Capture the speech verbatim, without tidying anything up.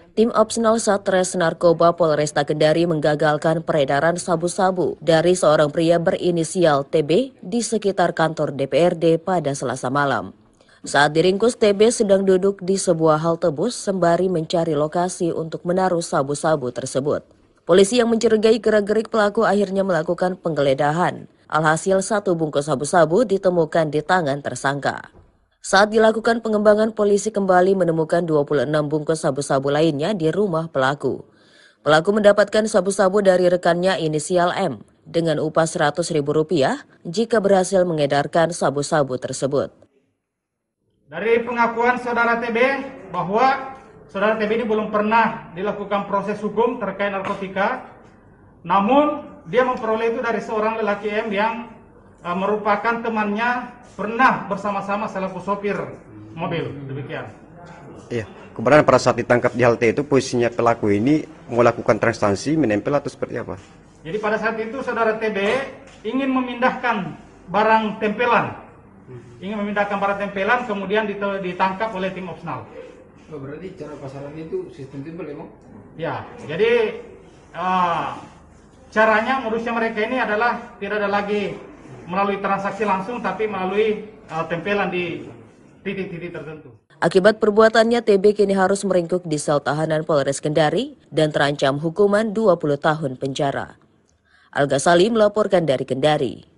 Tim Opsenal Satres Narkoba Polresta Kendari menggagalkan peredaran sabu-sabu dari seorang pria berinisial T B di sekitar kantor D P R D pada Selasa malam. Saat diringkus, T B sedang duduk di sebuah halte bus sembari mencari lokasi untuk menaruh sabu-sabu tersebut. Polisi yang mencurigai gerak-gerik pelaku akhirnya melakukan penggeledahan. Alhasil satu bungkus sabu-sabu ditemukan di tangan tersangka. Saat dilakukan pengembangan, polisi kembali menemukan dua puluh enam bungkus sabu-sabu lainnya di rumah pelaku. Pelaku mendapatkan sabu-sabu dari rekannya inisial M dengan upah seratus ribu rupiah jika berhasil mengedarkan sabu-sabu tersebut. Dari pengakuan saudara T B bahwa saudara T B ini belum pernah dilakukan proses hukum terkait narkotika, namun dia memperoleh itu dari seorang lelaki M yang uh, merupakan temannya, pernah bersama-sama selaku sopir mobil, demikian. Iya, kemudian pada saat ditangkap di halte itu posisinya pelaku ini melakukan transaksi menempel atau seperti apa? Jadi pada saat itu saudara T B ingin memindahkan barang tempelan, ingin memindahkan barang tempelan, kemudian ditangkap oleh tim Opsenal. Oh, berarti cara pasaran itu sistem tempel emang? Ya, jadi uh, caranya modusnya mereka ini adalah tidak ada lagi melalui transaksi langsung, tapi melalui uh, tempelan di titik-titik tertentu. Akibat perbuatannya, T B kini harus meringkuk di sel tahanan Polres Kendari dan terancam hukuman dua puluh tahun penjara. Al Ghazali melaporkan dari Kendari.